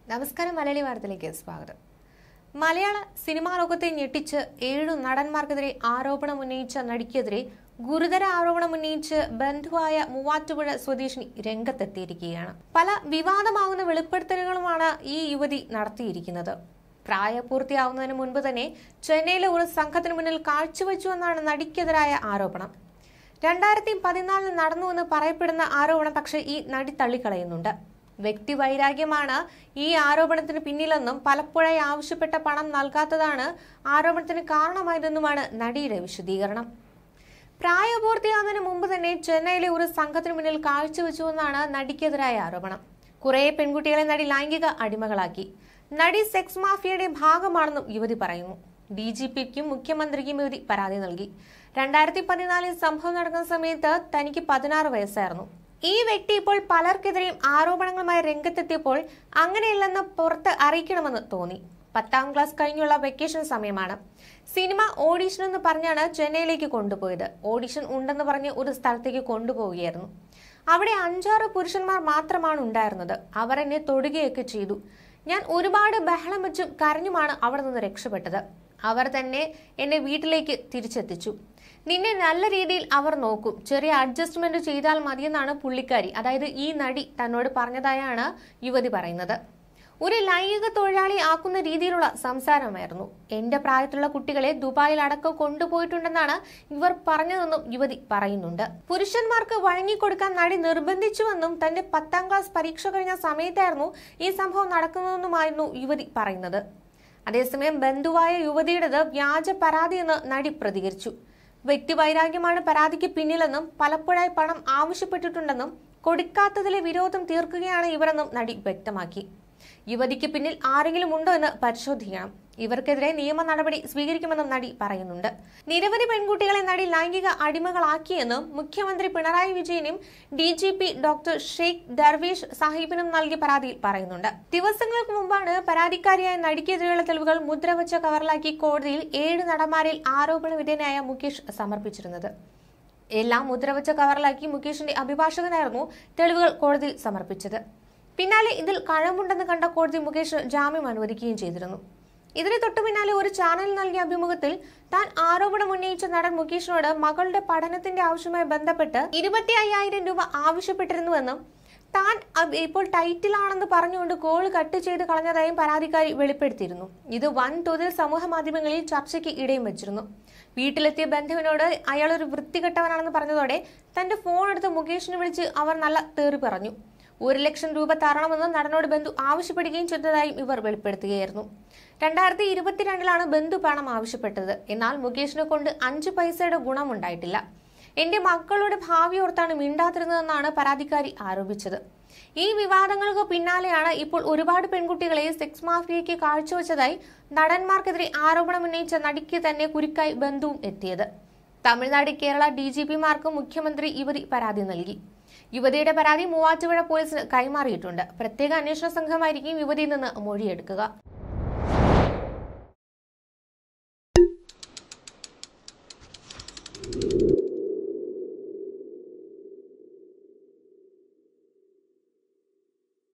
നമസ്കാരം. മലയാളി വാർത്തയിലേക്ക് സ്വാഗതം. മലയാള സിനിമാ ലോകത്തെ ഞെട്ടിച്ച് 7 നടന്മാർക്കെതിരെ ആരോപണം ഉന്നയിച്ച നടിക്കെതിരെ ഗുരുതര ആരോപണം ഉന്നയിച്ച് ബന്ധുവായ മൂവാറ്റുപുഴ സ്വദേശിനി രംഗത്തെത്തിയിരിക്കുകയാണ്. പല വിവാദമാകുന്ന വെളിപ്പെടുത്തലുകളുമാണ് ഈ യുവതി നടത്തിയിരിക്കുന്നത്. പ്രായപൂർത്തിയാവുന്നതിന് മുൻപ് തന്നെ ചെന്നൈയിലെ ഒരു സംഘത്തിന് മുന്നിൽ കാഴ്ചവെച്ചുവെന്നാണ് നടിക്കെതിരായ ആരോപണം. 2014 നടന്നുവെന്ന് പറയപ്പെടുന്ന ആരോപണം പക്ഷേ ഈ നടി തള്ളിക്കളയുന്നുണ്ട്. വ്യക്തിവൈരാഗ്യമാണ് ഈ ആരോപണത്തിന് പിന്നിലെന്നും പലപ്പോഴായി ആവശ്യപ്പെട്ട പണം നൽകാത്തതാണ് ആരോപണത്തിന് കാരണമായതെന്നുമാണ് നടിയുടെ വിശദീകരണം. പ്രായപൂർത്തിയാകുന്നതിന് മുമ്പ് തന്നെ ചെന്നൈയിലെ ഒരു സംഘത്തിന് മുന്നിൽ കാഴ്ചവെച്ചുവെന്നാണ് നടിക്കെതിരായ ആരോപണം. കുറെ പെൺകുട്ടികളെ നടി ലൈംഗിക അടിമകളാക്കി. നടി സെക്സ് മാഫിയയുടെ ഭാഗമാണെന്നും യുവതി പറയുന്നു. DGPക്കും മുഖ്യമന്ത്രിക്കും യുവതി പരാതി നൽകി. 2014 സംഭവം നടക്കുന്ന സമയത്ത് തനിക്ക് 16 വയസ്സായിരുന്നു. ഈ വ്യക്തി ഇപ്പോൾ പലർക്കെതിരെയും ആരോപണങ്ങളുമായി രംഗത്തെത്തിയപ്പോൾ അങ്ങനെയല്ലെന്ന് പുറത്ത് അറിയിക്കണമെന്ന് തോന്നി. 10ാം ക്ലാസ് കഴിഞ്ഞുള്ള വെക്കേഷൻ സമയമാണ്. സിനിമ ഓഡീഷൻ എന്ന് പറഞ്ഞാണ് ചെന്നൈയിലേക്ക് കൊണ്ടുപോയത്. ഓഡീഷൻ ഉണ്ടെന്ന് പറഞ്ഞ് ഒരു സ്ഥലത്തേക്ക് കൊണ്ടുപോവുകയായിരുന്നു. അവിടെ 5-6 പുരുഷന്മാർ മാത്രമാണ് ഉണ്ടായിരുന്നത്. അവർ എന്നെ തൊടുകയൊക്കെ ചെയ്തു. ഞാൻ ഒരുപാട് ബഹളം വെച്ചും കരഞ്ഞുമാണ് അവിടെ നിന്ന് രക്ഷപ്പെട്ടത്. അവർ തന്നെ എന്നെ വീട്ടിലേക്ക് തിരിച്ചെത്തിച്ചു. നിന്നെ നല്ല രീതിയിൽ അവർ നോക്കും, ചെറിയ അഡ്ജസ്റ്റ്മെന്റ് ചെയ്താൽ മതിയെന്നാണ് പുള്ളിക്കാരി, അതായത് ഈ നടി തന്നോട് പറഞ്ഞതായാണ് യുവതി പറയുന്നത്. ഒരു ലൈംഗിക തൊഴിലാളി ആക്കുന്ന രീതിയിലുള്ള സംസാരമായിരുന്നു. എന്റെ പ്രായത്തിലുള്ള കുട്ടികളെ ദുബായിൽ അടക്കം കൊണ്ടുപോയിട്ടുണ്ടെന്നാണ് ഇവർ പറഞ്ഞതെന്നും യുവതി പറയുന്നുണ്ട്. പുരുഷന്മാർക്ക് വഴങ്ങിക്കൊടുക്കാൻ നടി നിർബന്ധിച്ചുവെന്നും തന്റെ 10ാം ക്ലാസ് പരീക്ഷ കഴിഞ്ഞ സമയത്തായിരുന്നു ഈ സംഭവം നടക്കുന്നതെന്നുമായിരുന്നു യുവതി പറയുന്നത്. അതേസമയം ബന്ധുവായ യുവതിയുടേത് വ്യാജ പരാതിയെന്ന് നടി പ്രതികരിച്ചു. വ്യക്തിവൈരാഗ്യമാണ് പരാതിക്ക് പിന്നിലെന്നും പലപ്പോഴായി പണം ആവശ്യപ്പെട്ടിട്ടുണ്ടെന്നും കൊടുക്കാത്തതിലെ വിരോധം തീർക്കുകയാണ് ഇവരെന്നും നടി വ്യക്തമാക്കി. യുവതിക്ക് പിന്നിൽ ആരെങ്കിലും ഉണ്ടോ എന്ന് പരിശോധിക്കണം. ഇവർക്കെതിരെ നിയമ നടപടി സ്വീകരിക്കുമെന്നും നടി പറയുന്നുണ്ട്. നിരവധി പെൺകുട്ടികളെ നടി ലൈംഗിക അടിമകളാക്കിയെന്നും മുഖ്യമന്ത്രി പിണറായി വിജയനും DGP ഡോക്ടർ ഷെയ്ഖ് ദർവേഷ് സാഹിബിനും നൽകിയ പരാതിയിൽ പറയുന്നുണ്ട്. ദിവസങ്ങൾക്ക് മുമ്പാണ് പരാതിക്കാരിയായ നടിക്കെതിരെയുള്ള തെളിവുകൾ മുദ്രവച്ച കവറിലാക്കി കോടതിയിൽ 7 നടന്മാരിൽ ആരോപണ വിധേയനായ മുകേഷ് സമർപ്പിച്ചിരുന്നത്. എല്ലാം മുദ്രവച്ച കവറിലാക്കി മുകേഷിന്റെ അഭിഭാഷകനായിരുന്നു തെളിവുകൾ കോടതിയിൽ സമർപ്പിച്ചത്. പിന്നാലെ ഇതിൽ കഴമ്പുണ്ടെന്ന് കണ്ട കോടതി മുകേഷ് ജാമ്യം അനുവദിക്കുകയും ചെയ്തിരുന്നു. ഇതിന് തൊട്ടു പിന്നാലെ ഒരു ചാനൽ നൽകിയ അഭിമുഖത്തിൽ താൻ ആരോപണം ഉന്നയിച്ച നടൻ മുകേഷിനോട് മകളുടെ പഠനത്തിന്റെ ആവശ്യവുമായി ബന്ധപ്പെട്ട് 25,000 രൂപ ആവശ്യപ്പെട്ടിരുന്നുവെന്നും താൻ ഇപ്പോൾ ടൈറ്റിലാണെന്ന് പറഞ്ഞുകൊണ്ട് കോൾ കട്ട് ചെയ്ത് കളഞ്ഞതായും പരാതിക്കാരി വെളിപ്പെടുത്തിയിരുന്നു. ഇത് വൻതോതിൽ സമൂഹ മാധ്യമങ്ങളിൽ ചർച്ചയ്ക്ക് ഇടയും വെച്ചിരുന്നു. വീട്ടിലെത്തിയ ബന്ധുവിനോട് അയാൾ ഒരു വൃത്തികെട്ടവനാണെന്ന് പറഞ്ഞതോടെ തന്റെ ഫോൺ എടുത്ത് മുകേഷിനെ വിളിച്ച് അവർ നല്ല തെറി പറഞ്ഞു. 1 ലക്ഷം രൂപ തരണമെന്ന് നടനോട് ബന്ധു ആവശ്യപ്പെടുകയും ചെയ്തതായും ഇവർ വെളിപ്പെടുത്തുകയായിരുന്നു. 2022 ബന്ധു പണം ആവശ്യപ്പെട്ടത്. എന്നാൽ മുകേഷിനെ കൊണ്ട് 5 പൈസയുടെ ഗുണമുണ്ടായിട്ടില്ല. എന്റെ മക്കളുടെ ഭാവി ഓർത്താണ് മിണ്ടാതിരുന്നതെന്നാണ് പരാതിക്കാരി ആരോപിച്ചത്. ഈ വിവാദങ്ങൾക്ക് പിന്നാലെയാണ് ഇപ്പോൾ ഒരുപാട് പെൺകുട്ടികളെ സെക്സ് മാഫിയയ്ക്ക് കാഴ്ചവെച്ചതായി നടന്മാർക്കെതിരെ ആരോപണം ഉന്നയിച്ച നടിക്ക് തന്നെ കുരുക്കായി ബന്ധുവും എത്തിയത്. തമിഴ്നാട്, കേരള DGPമാർക്കും മുഖ്യമന്ത്രി യുവതി പരാതി നൽകി. യുവതിയുടെ പരാതി മൂവാറ്റുപുഴ പോലീസിന് കൈമാറിയിട്ടുണ്ട്. പ്രത്യേക അന്വേഷണ സംഘമായിരിക്കും യുവതിയിൽ നിന്ന് മൊഴിയെടുക്കുക.